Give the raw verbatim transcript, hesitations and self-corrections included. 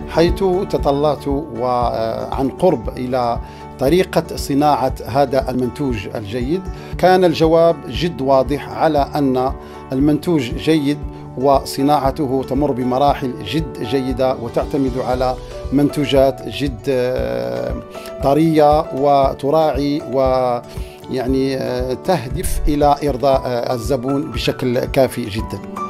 حيث تطلعت وعن قرب إلى طريقة صناعة هذا المنتوج الجيد. كان الجواب جد واضح على أن المنتوج جيد وصناعته تمر بمراحل جد جيدة وتعتمد على منتوجات جد طرية وتراعي ويعني تهدف إلى إرضاء الزبون بشكل كافي جدا.